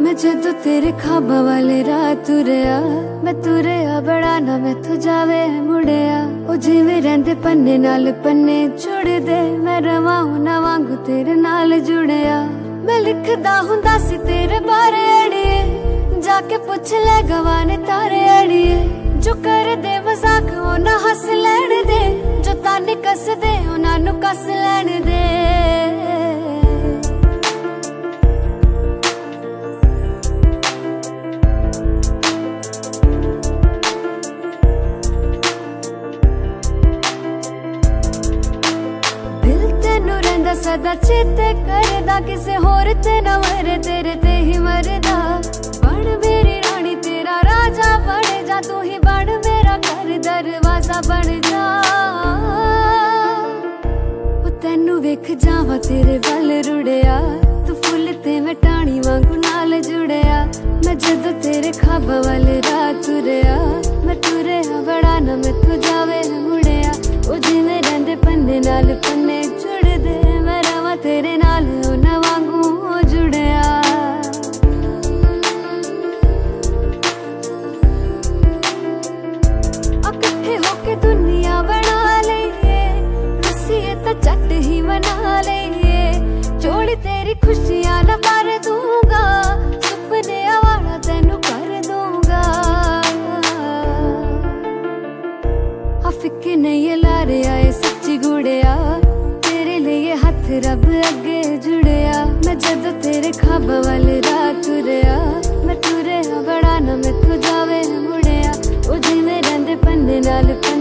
मैं जदों तेरे खाबा वाले राह तुरया, मैं तुरया बड़ा ना मैथों जावे मुड़िया। ओ जिवें रहिंदे पन्ने नाल पन्ने जुड़ दे, मैं रवां ना वांगू तेरे नाल जुड़िया। मैं लिखदा हुंदा सी तेरे बारे अड़िए, जाके पुछ ले गवाने तारे अड़िए। जो कर दे मजाक ओ ना हस लैण दे, जो ताने कस दे उन्हां नूं कस लैण दे। सदा चेते करदा किसे होर ते ना मरे, तेरे ते ही मरदा। बन मेरी रानी तेरा राजा बन जा, तू ही बन मेरा घर दरवाजा बन जा। तेनू वेख जावा तेरे वल रुड़िया, तू फुल ते मैं टाणी वांगू नाल जुड़िया। मैं जदों तेरे खाबा वाल राह तुरया, मैं तुरया बड़ा ना मैथों जावे मुड़िया। ओ जिवें रहिंदे पन्ने नाल पन्ने जुड़ दे, मैं रवां तेरे नाल उन्हां वांगू जुड़िया। इकट्ठे होके दुनिया बना लईए, रुसीए तां झट ही मना लईए। जोड़ी तेरी खुशियां ना कर दूंगा, सुपने वाला तेनू कर दूंगा। फिक्के नहीं लारे आए सच्ची गुड़िया, तेरे लिए हथ रब अगे जुड़िया। मैं जदों तेरे खाबा वाल राह तुरया, मैं तुरया बड़ा ना मैथों जावे मुड़िया। ओ जिवें रहिंदे पन्ने नाल पन्ने